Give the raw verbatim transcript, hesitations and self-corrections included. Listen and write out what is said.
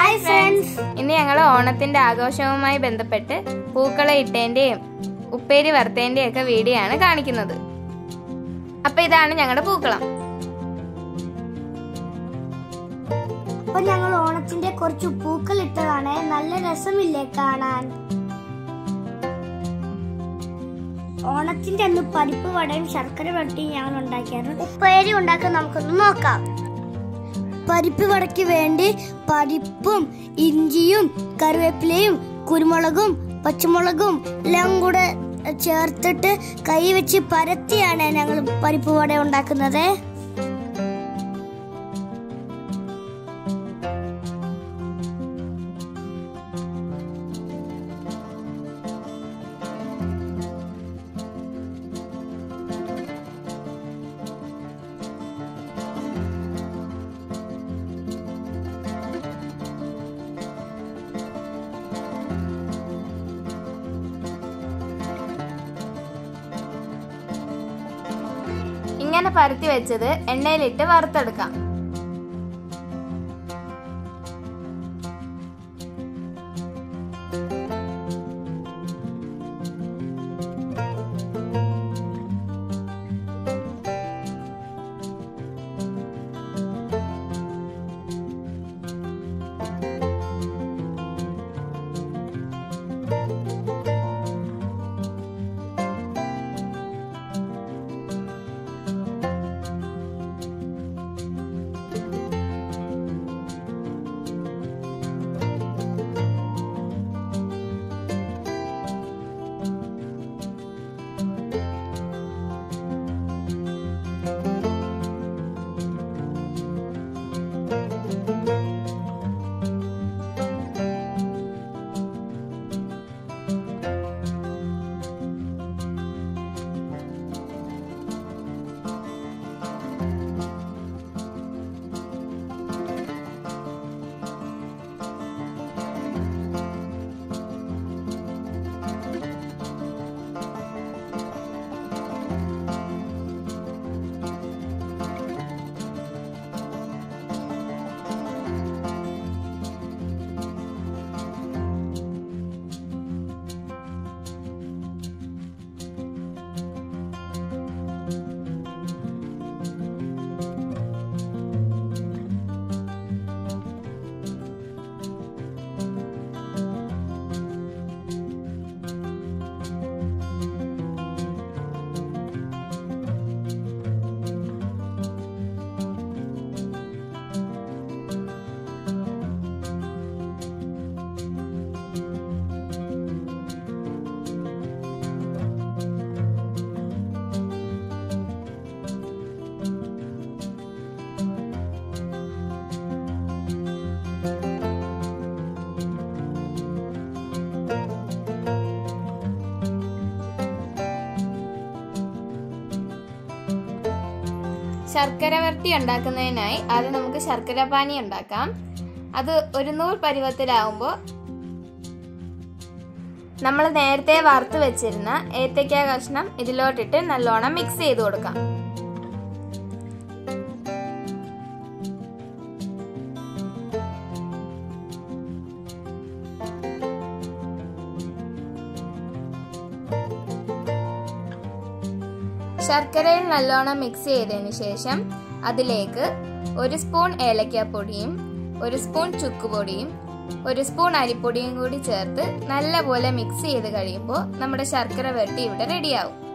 Hi friends, ഇന്ന് ഞങ്ങൾ ഓണത്തിന്റെ ആഘോഷവുമായി ബന്ധപ്പെട്ട് പൂക്കള ഇട്ടേന്റെയും ഉപ്പേരി വറുത്തേന്റെയും ഒക്കെ വീഡിയോ ആണ് കാണിക്കുന്നത്. അപ്പൊ ഇതാണ് ഞങ്ങളുടെ പൂക്കളം. അപ്പൊ ഞങ്ങൾ ഓണത്തിന്റെ കുറച്ച് പൂക്കൾ ഇട്ടതാണ്. നല്ല രസമില്ലേ കാണാൻ? ഓണത്തിന്റെ അന്ന് പരിപ്പ് വടയും ശർക്കര വരട്ടിയും ഞങ്ങൾ ഉണ്ടാക്കിയായിരുന്നു. ഉപ്പേരി ഉണ്ടാക്കാൻ നമുക്കൊന്ന് നോക്കാം. പരിപ്പ് വടയ്ക്ക് വേണ്ടി പരിപ്പും ഇഞ്ചിയും കറിവേപ്പിലയും കുരുമുളകും പച്ചമുളകും എല്ലാം കൂടെ ചേർത്തിട്ട് കൈ വെച്ച് പരത്തിയാണ് ഞങ്ങൾ പരിപ്പ് വട ഉണ്ടാക്കുന്നത്. ഇങ്ങനെ പരത്തി വെച്ചത് എണ്ണയിലിട്ട് വറുത്തെടുക്കാം. ശർക്കര വരട്ടി ഉണ്ടാക്കുന്നതിനായി ആദ്യം നമുക്ക് ശർക്കര പാനി ഉണ്ടാക്കാം. അത് ഒരു നൂൽ പരുവത്തിലാവുമ്പോൾ നമ്മൾ നേരത്തെ വറുത്ത് വെച്ചിരുന്ന ഏത്തയ്ക്ക കഷ്ണം ഇതിലോട്ടിട്ട് നല്ലോണം മിക്സ് ചെയ്ത് കൊടുക്കാം. ശർക്കരയിൽ നല്ലോണം മിക്സ് ചെയ്തതിന് ശേഷം അതിലേക്ക് ഒരു സ്പൂൺ ഏലക്കാപ്പൊടിയും ഒരു സ്പൂൺ ചുക്കുപൊടിയും ഒരു സ്പൂൺ അരിപ്പൊടിയും കൂടി ചേർത്ത് നല്ലപോലെ മിക്സ് ചെയ്ത് കഴിയുമ്പോൾ നമ്മുടെ ശർക്കര വരട്ടി ഇവിടെ റെഡിയാവും.